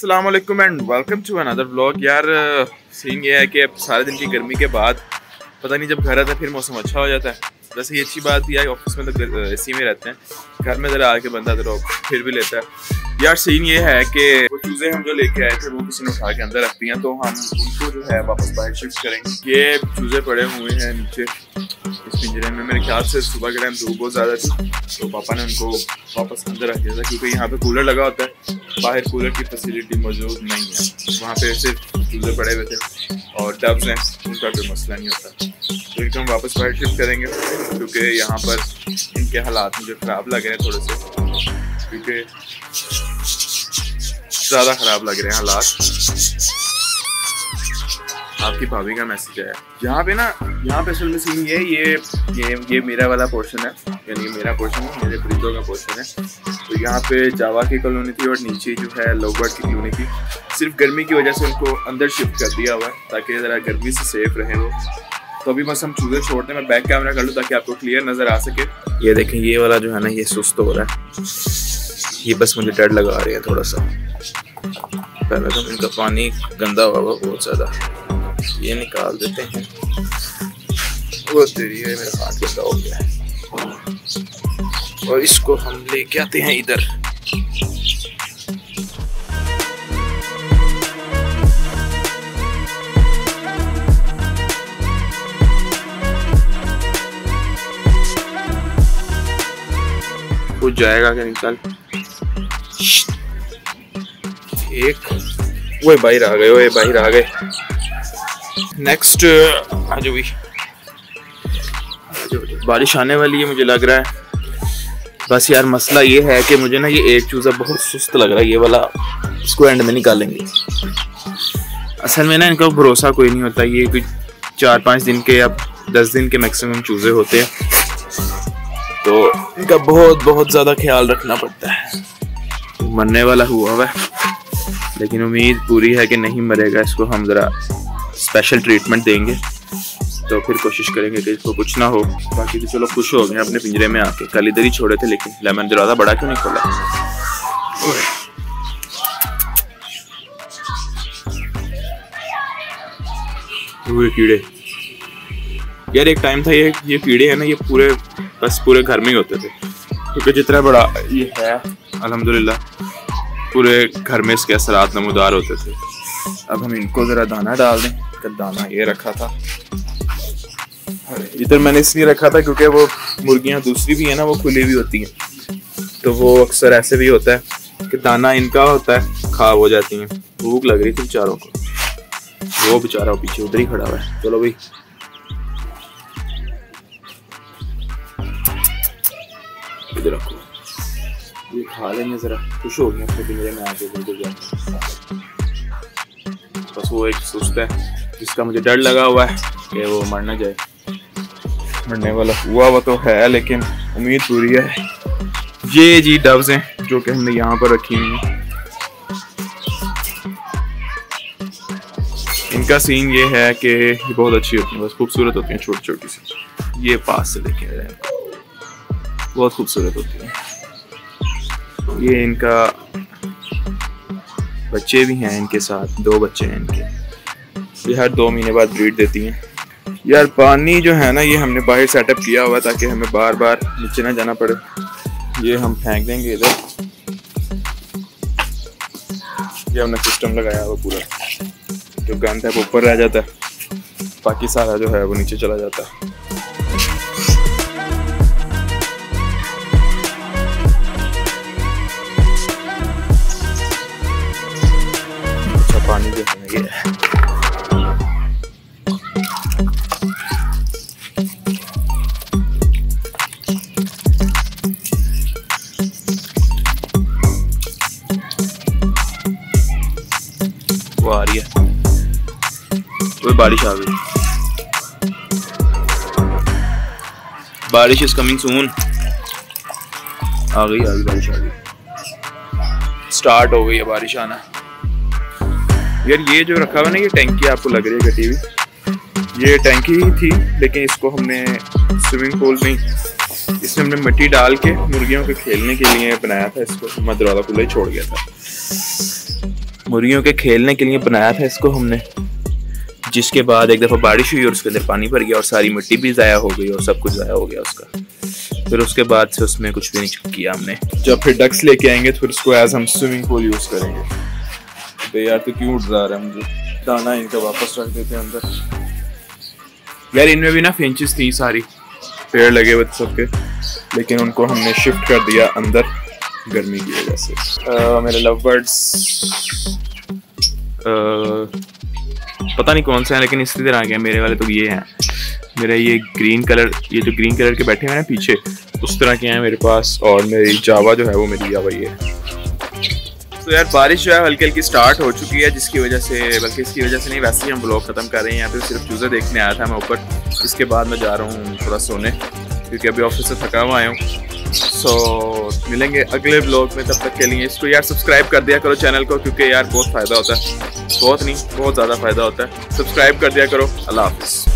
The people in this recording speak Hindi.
अस्सलाम वालेकुम and welcome to another vlog. यार सीन ये है कि अब सारे दिन की गर्मी के बाद पता नहीं जब घर आता है फिर मौसम अच्छा हो जाता है। वैसे ये अच्छी बात भी है, ऑफिस में तो एसी में रहते हैं, घर में ज़रा आके बंदा तो फिर भी लेता है। यार सीन ये है कि वो चूज़ें हम जो लेके आए थे वो किसी ने उठा के अंदर रख दी हैं, तो हम उनको जो है वापस बाहर शिफ्ट करेंगे। ये चूज़े पड़े हुए हैं नीचे इस पिंजरे में। मेरे ख्याल से सुबह के टाइम धूप बहुत ज़्यादा थी तो पापा ने उनको वापस अंदर रख दिया था, क्योंकि यहाँ पे कूलर लगा होता है, बाहर कूलर की फैसिलिटी मौजूद नहीं है। वहाँ पे सिर्फ चूज़े पड़े हुए थे और डब्स हैं, उनका कोई मसला नहीं होता। तो इनको हम वापस बाहर शिफ्ट करेंगे, क्योंकि यहाँ पर इनके हालात मुझे ख़राब लग रहे हैं थोड़े से, क्योंकि ज़्यादा ख़राब लग रहे हैं हालात। आपकी भाभी का मैसेज आया। यहाँ पे असल में सीन ये मेरा वाला पोर्शन है, यानी मेरा पोर्शन है, मेरे फ्रिजों का पोर्शन है। तो यहाँ पे जावा की कॉलोनी थी और नीचे जो है लोगबर्ड की कॉलोनी थी। सिर्फ गर्मी की वजह से उनको अंदर शिफ्ट कर दिया हुआ है ताकि ज़रा गर्मी से सेफ रहे वो। तो अभी बस हम चूज़े छोड़ते हैं। मैं बैक कैमरा कर लूँ ताकि आपको क्लियर नज़र आ सके। ये देखें, ये वाला जो है ना ये सुस्त हो रहा है, ये बस मुझे डर लगा रही है थोड़ा सा। पहले तो इनका पानी गंदा हुआ बहुत ज़्यादा, ये निकाल देते हैं। वो तेरी है, मेरा हाथ गंदा हो गया है। और इसको हम लेके आते हैं इधर। कुछ जाएगा क्या निकाल। एक वो बाहर आ गए, वो बाहर आ गए। नेक्स्ट आज भी बारिश आने वाली है मुझे लग रहा है। बस यार मसला ये है कि मुझे ना ये एक चूज़ा बहुत सुस्त लग रहा है, ये वाला। इसको एंड में निकालेंगे। असल में ना इनका भरोसा कोई नहीं होता, ये कोई 4-5 दिन के या 10 दिन के मैक्सिमम चूज़े होते हैं, तो इनका बहुत ज़्यादा ख्याल रखना पड़ता है। मरने वाला हुआ है, लेकिन उम्मीद पूरी है कि नहीं मरेगा। इसको हम ज़रा स्पेशल ट्रीटमेंट देंगे, तो फिर कोशिश करेंगे कि इसको कुछ ना हो। बाकी तो चलो खुश हो गए अपने पिंजरे में आके। कल इधर ही छोड़े थे, लेकिन लेमन दरवाज़ा बड़ा क्यों नहीं खोला। वो कीड़े यार, एक टाइम था ये कीड़े है ना, ये पूरे घर में ही होते थे, क्योंकि जितना बड़ा ये है अल्हम्दुलिल्लाह पूरे घर में इसके असरात नमूदार होते थे। अब हम इनको ज़रा दाना डाल दें। दाना ये रखा था इधर, मैंने इसलिए रखा था क्योंकि वो मुर्गियां दूसरी भी है ना, वो खुली भी होती हैं, तो वो अक्सर ऐसे भी होता है कि दाना इनका होता है, खराब हो जाती हैं। भूख लग रही थी बेचारों को, वो बेचारा पीछे उधर ही खड़ा हुआ है। चलो भाई इधर रखो, ये खा लेंगे। ज़रा खुश हो गया अपने पिंजरे में आके। बस वो एक सुस्त है जिसका मुझे डर लगा हुआ है कि वो मर ना जाए। मरने वाला हुआ वो तो है, लेकिन उम्मीद पूरी है। ये जी डब्स हैं जो कि हमने यहाँ पर रखी हुई हैं। इनका सीन ये है कि ये बहुत अच्छी होती हैं, बस खूबसूरत होती हैं, छोटी छोटी सी। ये पास से देखे रहे हैं, बहुत खूबसूरत होती है। ये इनका बच्चे भी हैं इनके साथ, 2 बच्चे हैं इनके। ये हर 2 महीने बाद ब्रीड देती हैं। यार पानी जो है ना ये हमने बाहर सेटअप किया हुआ ताकि हमें बार बार नीचे ना जाना पड़े। ये हम फेंक देंगे इधर। ये हमने सिस्टम लगाया हुआ पूरा, जो गंद है वो ऊपर रह जाता है, बाकी सारा जो है वो नीचे चला जाता है। अच्छा पानी जो है ये है। वो आ रही है, वो बारिश आ गई। बारिश इज कमिंग सून। आ गई बारिश आ गई, स्टार्ट हो गई है बारिश आना। यार ये जो रखा हुआ ना ये टैंकी आपको लग रही है कटी हुई, ये टैंकी ही थी, लेकिन इसको हमने स्विमिंग पूल नहीं, इसमें हमने मिट्टी डाल के मुर्गियों के खेलने के लिए बनाया था। इसको मैं दरवाजा खुला ही छोड़ गया था। मुर्गियों के खेलने के लिए बनाया था इसको हमने, जिसके बाद एक दफ़ा बारिश हुई और उसके अंदर पानी भर गया और सारी मिट्टी भी ज़ाया हो गई और सब कुछ ज़ाया हो गया उसका। फिर उसके बाद से उसमें कुछ भी नहीं किया हमने। जब फिर डक्स लेके आएंगे तो फिर उसको एज हम स्विमिंग पूल यूज़ करेंगे। तो यार तो क्यों डरा रहा है मुझे, दाना इनका वापस रख देते हैं अंदर। यार इनमें भी ना फिंचेस थी, सारी पेड़ लगे हुए थे सबके, लेकिन उनको हमने शिफ्ट कर दिया अंदर गर्मी की वजह से। मेरे लव बर्ड्स पता नहीं कौन सा है, लेकिन इसी तरह के हैं मेरे वाले। तो ये हैं मेरा, ये ग्रीन कलर, ये जो ग्रीन कलर के बैठे हैं ना पीछे, उस तरह के हैं मेरे पास। और मेरी जावा जो है वो मेरी जावा ये है। तो यार बारिश जो है हल्की हल्की स्टार्ट हो चुकी है, जिसकी वजह से, बल्कि इसकी वजह से नहीं, वैसे ही हम ब्लॉग ख़त्म कर रहे हैं। यहाँ पे सिर्फ चूज़े देखने आया था मैं ऊपर। इसके बाद मैं जा रहा हूँ थोड़ा सोने, क्योंकि अभी ऑफिस से थका हुआ आया हूँ। सो मिलेंगे अगले ब्लॉग में, तब तक के लिए इसको यार सब्सक्राइब कर दिया करो चैनल को, क्योंकि यार बहुत फ़ायदा होता है, बहुत नहीं बहुत ज़्यादा फ़ायदा होता है। सब्सक्राइब कर दिया करो। अल्लाह हाफ़िज़।